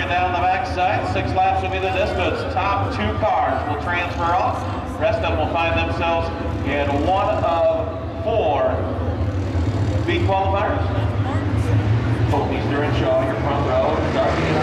working down the backside. 6 laps will be the distance. Top 2 cars will transfer off. Rest of them will find themselves in one of 4 B qualifiers. Hope Easter and Shaw, your front row, starting